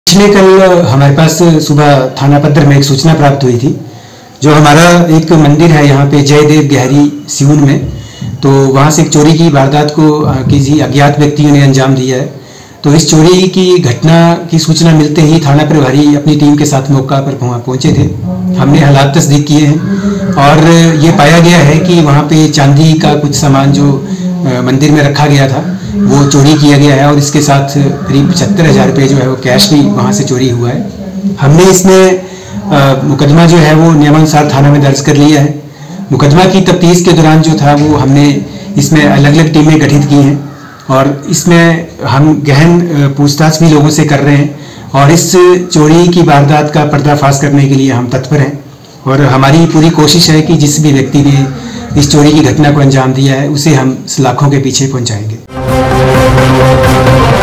पिछले कल हमारे पास सुबह थाना पद्दर में एक सूचना प्राप्त हुई थी। जो हमारा एक मंदिर है यहाँ पे जयदेव गहरी सिउन में, तो वहाँ से एक चोरी की वारदात को किसी अज्ञात व्यक्तियों ने अंजाम दिया है। तो इस चोरी की घटना की सूचना मिलते ही थाना प्रभारी अपनी टीम के साथ मौका पर पहुँचे थे। हमने हालात तस्दीक किए हैं और ये पाया गया है कि वहाँ पे चांदी का कुछ सामान जो मंदिर में रखा गया था वो चोरी किया गया है और इसके साथ करीब 75,000 रुपये जो है वो कैश भी वहाँ से चोरी हुआ है। हमने इसमें मुकदमा जो है वो नियमानुसार थाना में दर्ज कर लिया है। मुकदमा की तफ्तीश के दौरान जो था वो हमने इसमें अलग अलग टीमें गठित की हैं और इसमें हम गहन पूछताछ भी लोगों से कर रहे हैं और इस चोरी की वारदात का पर्दाफाश करने के लिए हम तत्पर हैं और हमारी पूरी कोशिश है कि जिस भी व्यक्ति ने इस चोरी की घटना को अंजाम दिया है उसे हम सलाखों के पीछे पहुंचाएंगे।